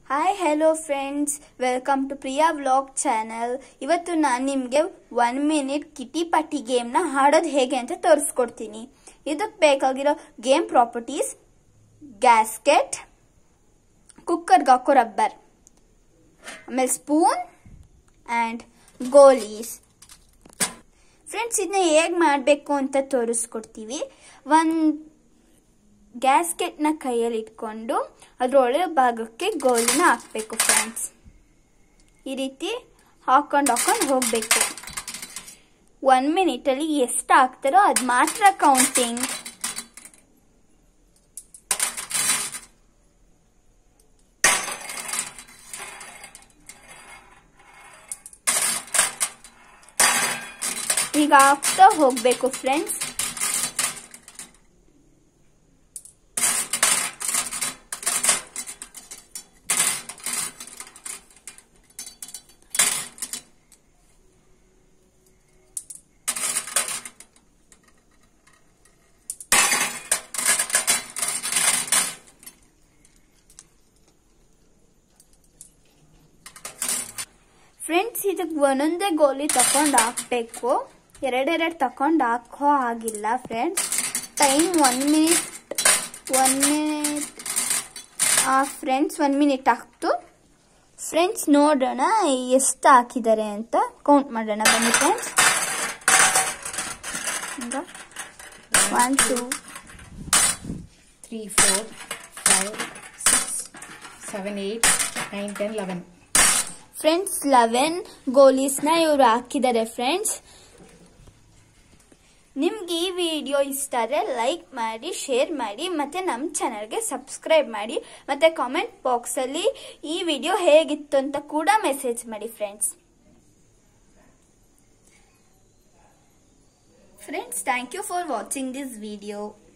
Hi hello friends, welcome to Priya vlog channel. ಇವತ್ತು ನಾನು ನಿಮಗೆ 1 ಮಿನಿಟ್ ಕಿಟಿ ಪಾಟಿ ಗೇಮ್ನ ಆಡೋದು ಹೇಗೆ ಅಂತ ತೋರಿಸ್ಕೊಡ್ತೀನಿ. ಇದಕ್ಕೆ ಬೇಕಾಗಿರೋ ಗೇಮ್ ಪ್ರಾಪರ್ಟೀಸ್: ಗ್ಯಾಸ್ಕೆಟ್, ಕುಕ್ಕರ್ಗೆ ಹಾಕೋ ರಬ್ಬರ್, ಆಮೇಲೆ ಸ್ಪೂನ್ ಆ್ಯಂಡ್ ಗೋಲೀಸ್. ಫ್ರೆಂಡ್ಸ್, ಇದನ್ನ ಹೇಗೆ ಮಾಡಬೇಕು ಅಂತ ತೋರಿಸ್ಕೊಡ್ತೀವಿ. ಒಂದು ಗ್ಯಾಸ್ಕೆಟ್ನ ಕೈಯಲ್ಲಿ ಇಟ್ಕೊಂಡು ಅದರೊಳಗೆ ಭಾಗಕ್ಕೆ ಗೋಲಿನ ಹಾಕಬೇಕು ಫ್ರೆಂಡ್ಸ್. ಈ ರೀತಿ ಹಾಕೊಂಡು ಹೋಗಬೇಕು. 1 ಮಿನಿಟಲ್ಲಿ ಎಷ್ಟು ಹಾಕ್ತಾರೋ ಅದು ಮಾತ್ರ ಕೌಂಟಿಂಗ್. ಈಗ ಹಾಕ್ತಾ ಹೋಗಬೇಕು ಫ್ರೆಂಡ್ಸ್. ಫ್ರೆಂಡ್ಸ್, ಇದಕ್ಕೆ ಒಂದೊಂದೇ ಗೋಲಿ ತಕೊಂಡು ಹಾಕಬೇಕು. ಎರಡೆರಡು ತಕೊಂಡು ಹಾಕೋ ಆಗಿಲ್ಲ friends. Time 1 minute friends. 1 minute ಆಗ್ತು ಫ್ರೆಂಡ್ಸ್. ನೋಡೋಣ ಎಷ್ಟು ಹಾಕಿದ್ದಾರೆ ಅಂತ ಕೌಂಟ್ ಮಾಡೋಣ ಬನ್ನಿ ಫ್ರೆಂಡ್ಸ್. 1 2 3 4 5 6 7 8 9 10 11 ಫ್ರೆಂಡ್ಸ್. 11 ಗೋಲೀಸ್ನ ಇವರು ಹಾಕಿದ್ದಾರೆ ಫ್ರೆಂಡ್ಸ್. ನಿಮ್ಗೆ ಈ ವಿಡಿಯೋ ಇಷ್ಟ ಆದರೆ ಲೈಕ್ ಮಾಡಿ, ಶೇರ್ ಮಾಡಿ, ಮತ್ತೆ ನಮ್ಮ ಚಾನಲ್ಗೆ ಸಬ್ಸ್ಕ್ರೈಬ್ ಮಾಡಿ, ಮತ್ತೆ ಕಾಮೆಂಟ್ ಬಾಕ್ಸಲ್ಲಿ ಈ ವಿಡಿಯೋ ಹೇಗಿತ್ತು ಅಂತ ಕೂಡ ಮೆಸೇಜ್ ಮಾಡಿ friends. Friends, thank you for watching this video.